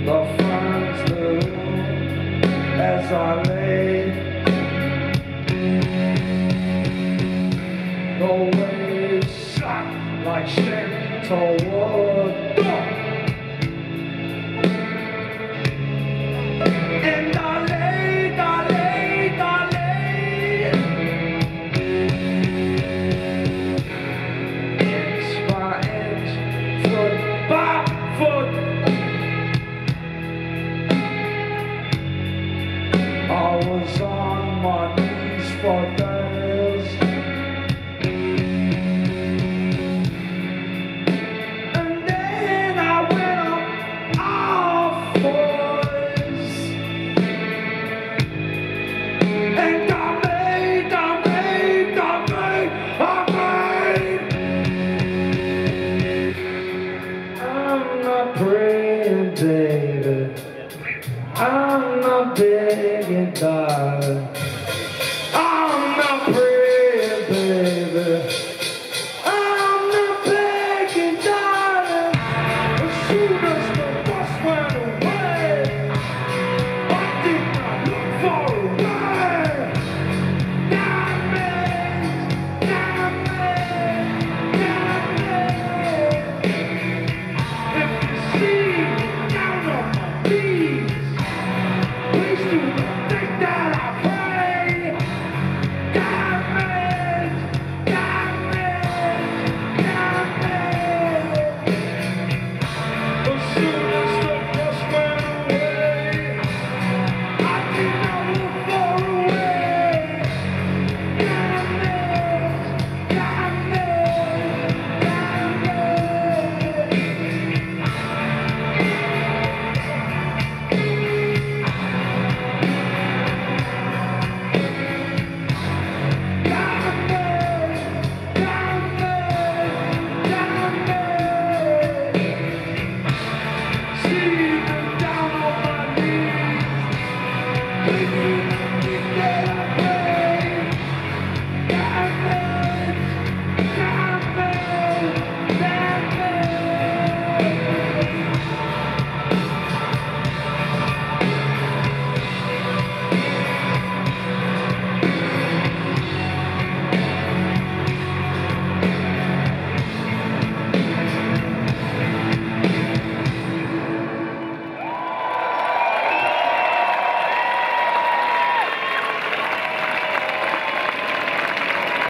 The funds little as I lay, the waves shot like gentle wood, and I laid inch by inch, foot by foot. I was on my knees for days, and then I went up off boys, and I made. I'm not praying, baby. I'm not